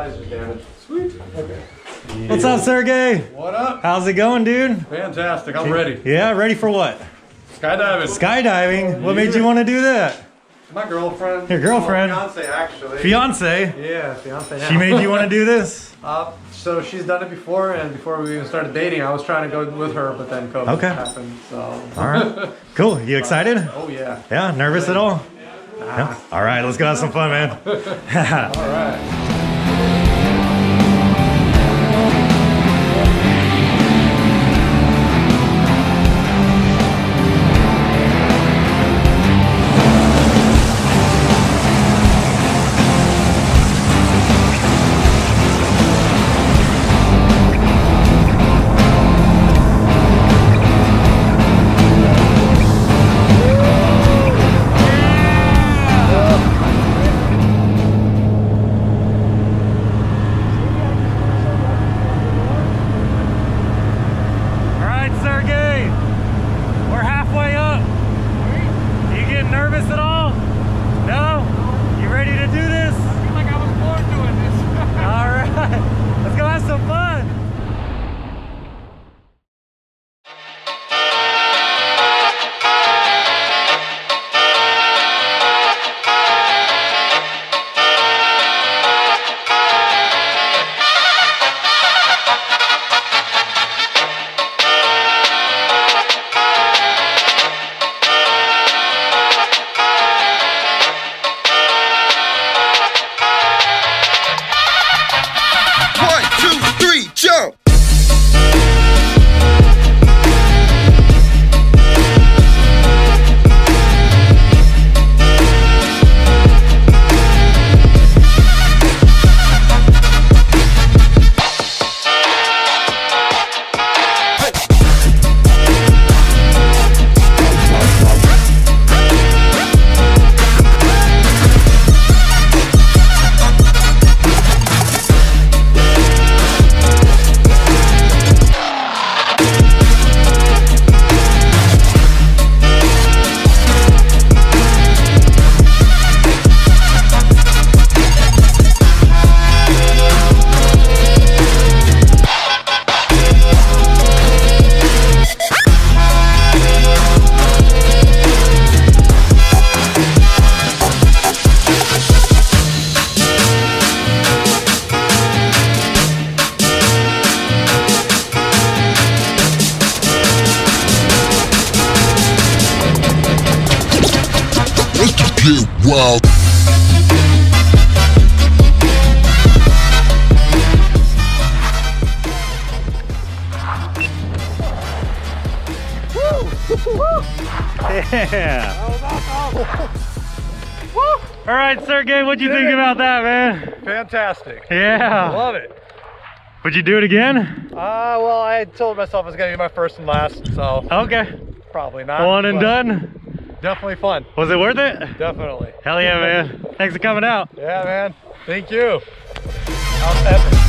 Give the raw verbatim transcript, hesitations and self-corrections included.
stabilizer's damaged. Sweet. Okay. Yeah. What's up, Sergey? What up? How's it going, dude? Fantastic. I'm ready. Yeah, ready for what? Skydiving. Skydiving? What made you want to do that? My girlfriend. Your girlfriend? Oh, fiance, actually. Fiance? Yeah, fiance now. She made you want to do this? Uh, so she's done it before, and before we even started dating, I was trying to go with her, but then COVID okay. happened, so. All right. Cool. You excited? Oh, yeah. Yeah? Nervous at all? Nah. No? All right, let's go have some fun, man. All right. Get wild. Yeah. All right, Sergey, what'd you think about that, man? Fantastic. Yeah. Love it. Would you do it again? Uh, well, I told myself it was going to be my first and last, so. Okay. Probably not. One and done? Definitely fun. Was it worth it? Definitely. Hell yeah, man. Thanks for coming out. Yeah, man. Thank you. That was epic.